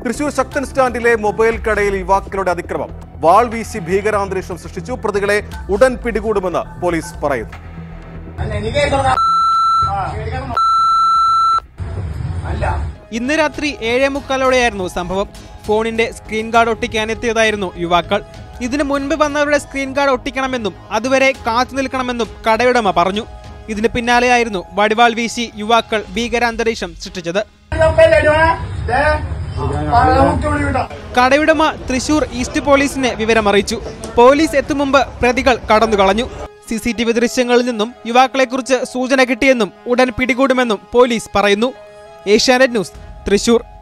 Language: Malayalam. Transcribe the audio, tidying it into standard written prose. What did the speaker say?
തൃശൂർ ശക്തൻ സ്റ്റാൻഡിലെ മൊബൈൽ കടയിൽ യുവാക്കളുടെ അതിക്രമം. വാൾ വീശി ഭീകരാന്തരീക്ഷം സൃഷ്ടിച്ചു. പ്രതികളെ ഉടൻ പിടികൂടുമെന്ന് പോലീസ് പറയുന്നു. ഇന്ന് രാത്രി 7:45 സംഭവം. ഫോണിന്റെ സ്ക്രീൻ ഗാർഡ് ഒട്ടിക്കാനെത്തിയതായിരുന്നു യുവാക്കൾ. ഇതിനു മുൻപ് വന്നവരുടെ സ്ക്രീൻ ഗാർഡ് ഒട്ടിക്കണമെന്നും അതുവരെ കാത്തു നിൽക്കണമെന്നും കടയുടമ പറഞ്ഞു. ഇതിന് പിന്നാലെയായിരുന്നു വടിവാൾ വീശി യുവാക്കൾ ഭീകരാന്തരീക്ഷം സൃഷ്ടിച്ചത്. കടയുടമ തൃശൂർ ഈസ്റ്റ് പോലീസിനെ വിവരമറിയിച്ചു. പോലീസ് എത്തും മുമ്പ് പ്രതികൾ കടന്നുകളഞ്ഞു. CCTV ദൃശ്യങ്ങളിൽ നിന്നും യുവാക്കളെക്കുറിച്ച് സൂചന കിട്ടിയെന്നും ഉടൻ പിടികൂടുമെന്നും പോലീസ് പറയുന്നു. ഏഷ്യാനെറ്റ് ന്യൂസ്, തൃശൂർ.